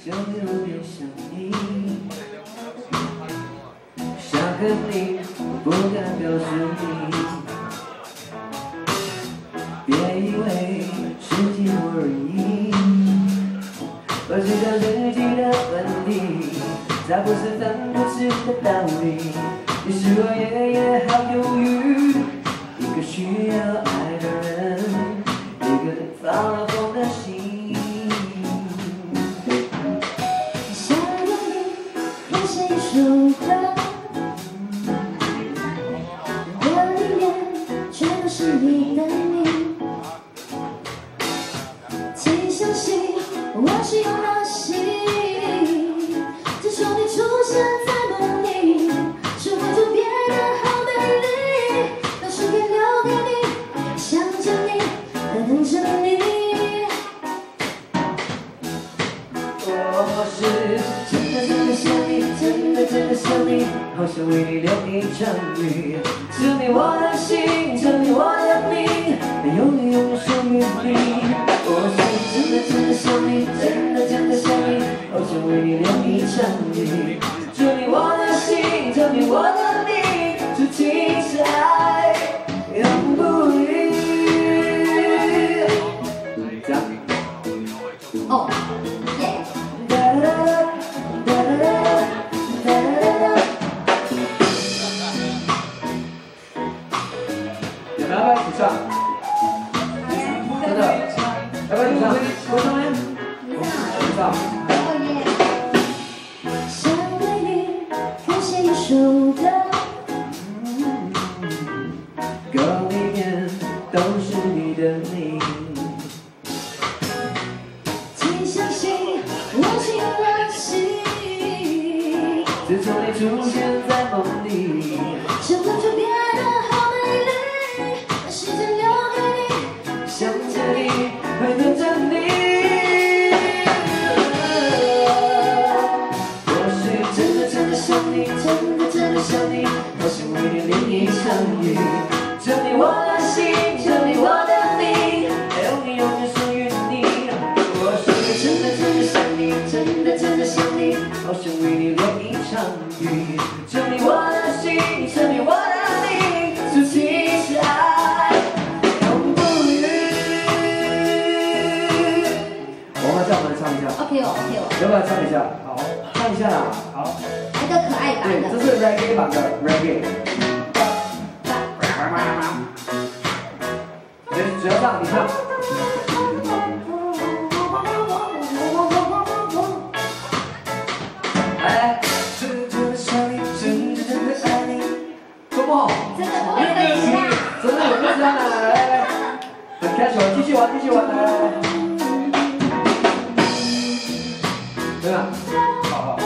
就有点想你，想和你，不敢告诉你。别以为是寂寞而已，我知道自己的问题，它不是分不清的道理。你是我夜夜好犹豫，一个需要爱的人，一个放了风的心。 首歌，歌里面全都是你的名，请相信我是有了心。自从你出现在梦里，生活就变得好美丽，把时间留给你，想着你，等着你。 我是真的想你，真的想你，好想为你留一场雨。证明我的心，证明我的命，永远属于你。我是真的想你，真的想你，好想为你留一场雨。证明我的心，证明我的命，是情是爱，永不渝。这样。 哦，耶。 要不要一起唱？真的，要不要一起唱？我唱呀，一起唱。 想为你谱写一首歌， 歌里面都是你的名。 请相信我是有了心。 自从你出现在梦里， 生活就变得好美丽，把时间留给你， 想着你，会等着你。我是真的想你，真的想你，好想为你淋一场雨。证明我的心，证明我的命，永远属于你。我是真的想你，真的想你，好想为你淋一场雨。证明我的心，证明我的命，是情是爱，永不渝。我们再唱一下。 OK 哦 OK 哦， 要不要唱一下？好，唱一下啦。好。 来个可爱版对， 的。 这是 reggae 版的 reggae。只要唱，你唱。来，真的想你，真的爱你。周末， 真的不会分析啊！ 真的有歌词啊！来，很开心，继续玩，继续玩，来。对吧？好，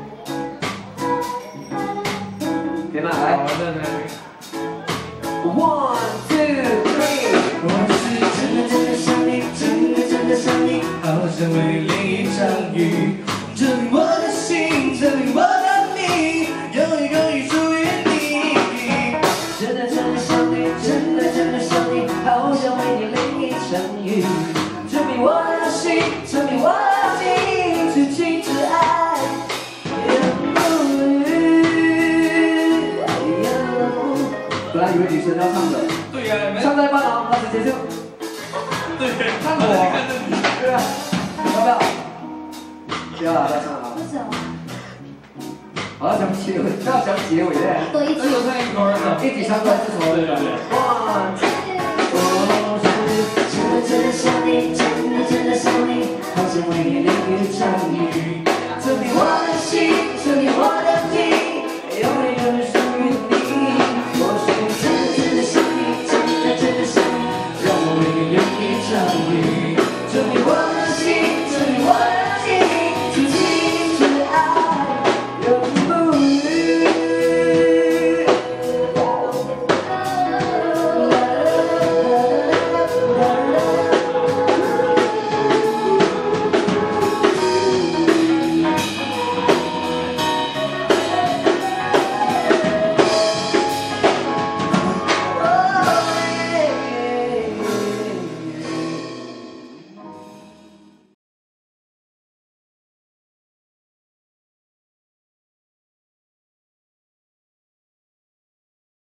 可以吗？来。One, two, three。我是真的想你，真的想你，好想为你淋一场雨。证明我的心，证明我的命，永远属于你。真的想你，真的想你，好想为你淋一场雨。证明我的心，证明我的命，是情是爱，永不渝。本来以为女生要唱的， 对呀， 唱在半郎，他直接就， 对， 看我，对啊，要不要？不要了，不要唱了。 为什么？ 好要讲结尾，要讲结尾嘞。 对，一起有唱一歌的， 一起唱歌是什么？ 对对对。 哇，我是真的想你，真的想你，好想为你淋一场雨。证明我的心，证明我的命，永远属